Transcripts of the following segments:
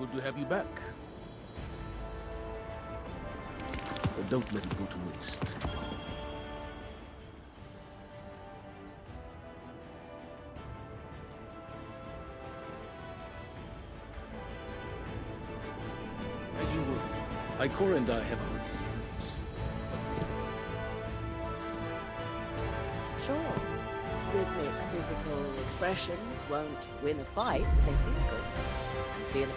Good to have you back. But don't let it go to waste. As you will. Ikora and I have our disagreements. Sure. Rhythmic physical expressions won't win a fight if they feel good. And feel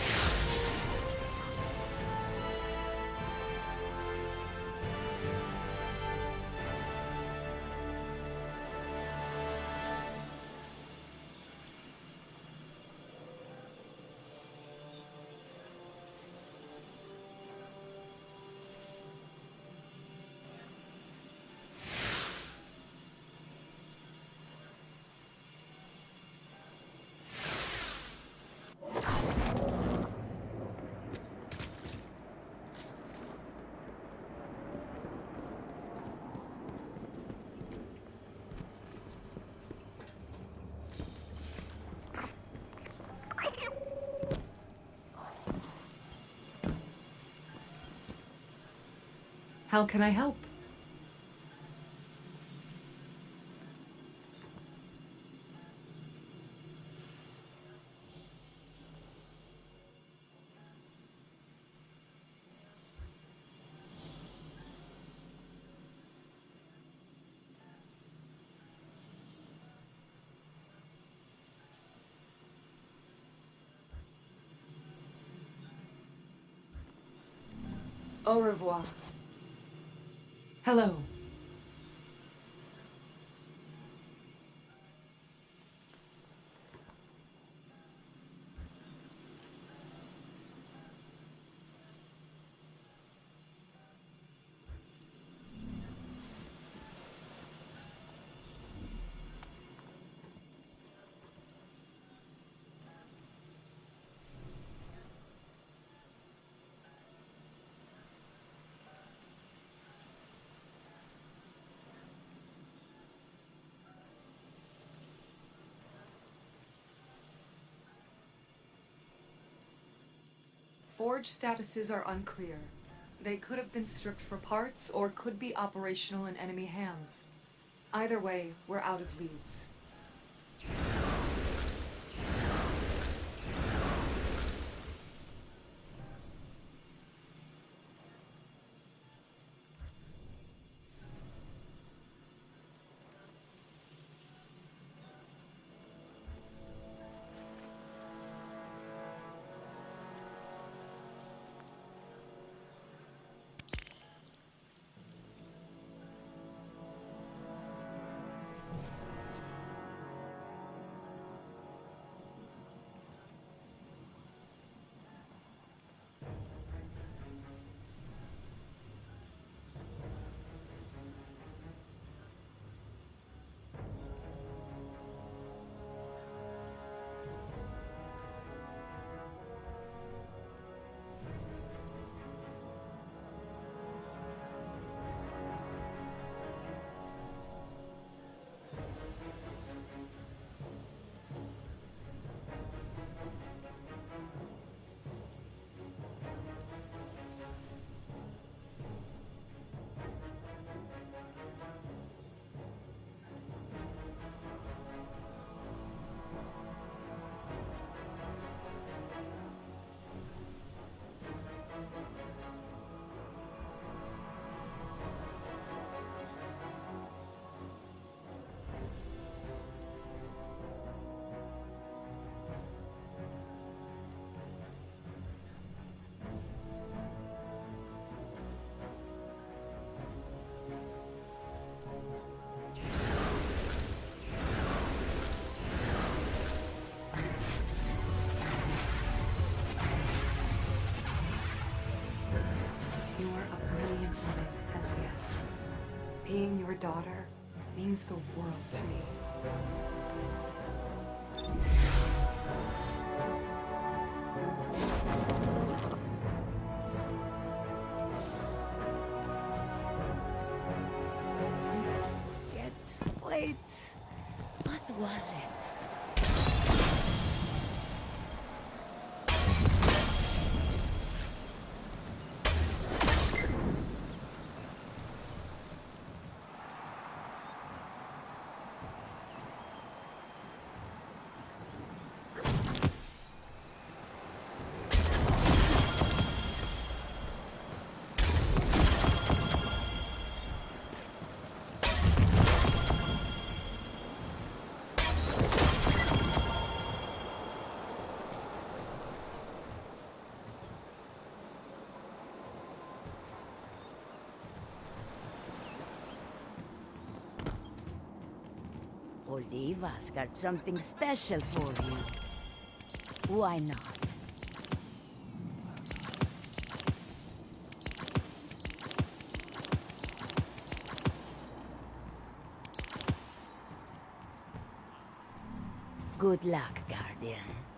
How can I help? Au revoir. Hello. Forge statuses are unclear. They could have been stripped for parts, or could be operational in enemy hands. Either way, we're out of leads. Being your daughter means the world to me. Wait, what was it? Olivas got something special for you. Why not? Good luck, Guardian.